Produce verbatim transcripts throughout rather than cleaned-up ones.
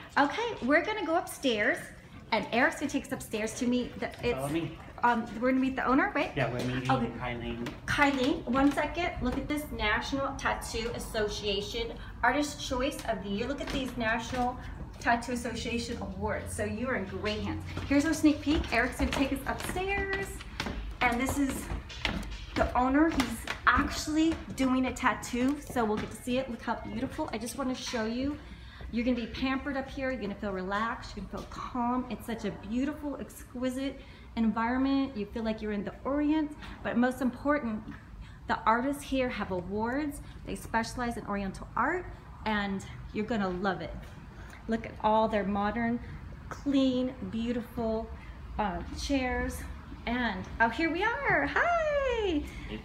Okay, we're gonna go upstairs, and Eric's gonna take us upstairs to meet the. It's, Follow me. Um, we're gonna meet the owner, right? Yeah, we're meeting Okay. Hailin. Hailin, one second. Look at this National Tattoo Association Artist Choice of the Year. Look at these National Tattoo Association awards. So you are in great hands. Here's our sneak peek. Eric's gonna take us upstairs, and this is the owner. He's actually doing a tattoo, so we'll get to see it. Look how beautiful. I just want to show you. You're gonna be pampered up here. You're gonna feel relaxed. You're gonna feel calm. It's such a beautiful, exquisite environment. You feel like you're in the Orient, but most important, the artists here have awards. They specialize in Oriental art, and you're gonna love it. Look at all their modern, clean, beautiful uh, chairs. And oh, here we are. Hi.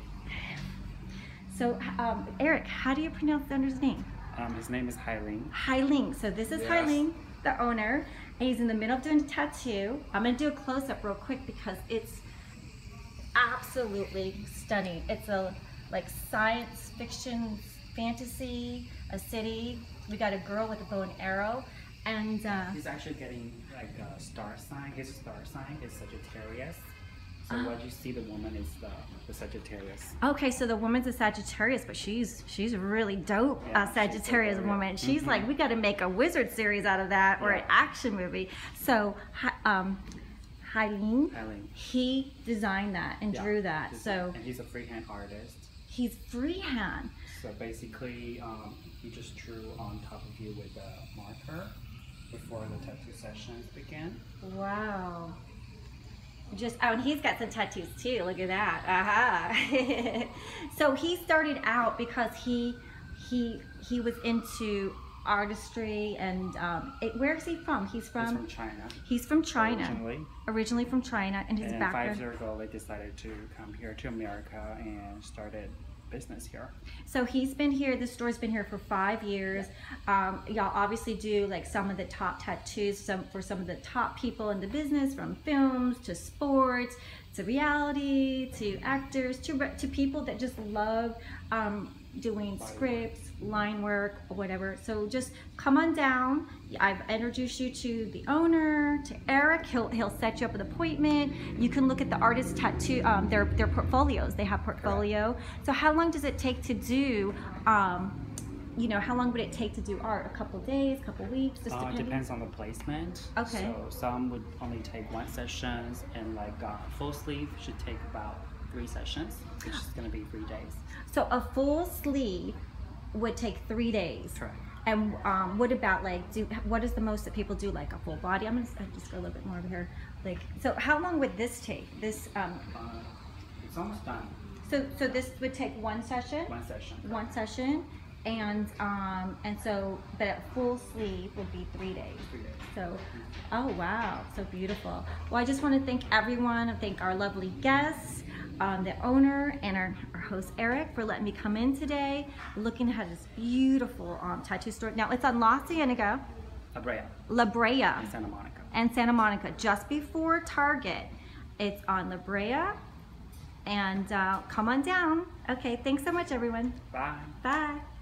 So, um, Eric, how do you pronounce the owner's name? Um, his name is Hailin. Hailin. So this is Yes. Hailin, the owner, and he's in the middle of doing a tattoo. I'm gonna do a close-up real quick because it's absolutely stunning. It's a like science fiction, fantasy, a city. We got a girl with a bow and arrow, and uh, He's actually getting like a star sign. His star sign is Sagittarius. So Ah. what you see, the woman is the, the Sagittarius. okay, so the woman's a Sagittarius, but she's she's a really dope Yeah, uh, she's Sagittarius a very- woman. She's Mhm. like, we got to make a wizard series out of that, or Yeah. an action movie. So, Hi- um, Hailin, Hailin. he designed that and Yeah, drew that. he's- So and he's a freehand artist. he's freehand. So basically, um, he just drew on top of you with a marker before the tattoo sessions begin. Wow. Just oh, and he's got some tattoos too. Look at that. Aha. So he started out because he he he was into artistry and um, it, where is he from? He's from. He's from China. He's from China. Originally. Originally from China, and his And background. five years ago, they decided to come here to America and started business here. So he's been here, the store's been here for five years. Um, y'all obviously do like some of the top tattoos some for some of the top people in the business, from films to sports to reality to actors to, to people that just love um, doing scripts, line work, or whatever. So just come on down. I've introduced you to the owner, to Eric. He'll he'll set you up an appointment. You can look at the artist tattoo, um, their their portfolios. They have portfolio. So how long does it take to do? Um, you know, how long would it take to do art? A couple days, a couple weeks, just Uh, it depending? depends on the placement. Okay. So some would only take one session, and like uh, full sleeve should take about three sessions, which is going to be three days. So a full sleeve would take three days. Correct. And um, what about like, do what is the most that people do, like a full body? I'm gonna I'll just go a little bit more over here. Like, so how long would this take? This um, Uh, it's almost done. so so this would take one session. One session. One session, and um, and so but a full sleeve would be three days. Three days. So, oh wow, so beautiful. Well, I just want to thank everyone, thank our lovely guests, um, the owner, and our, our host Eric for letting me come in today, looking at this beautiful um, tattoo store. Now it's on La Cienega, La Brea. La Brea, And Santa Monica. and Santa Monica, just before Target. It's on La Brea, and uh, come on down. Okay, thanks so much, everyone. Bye. Bye.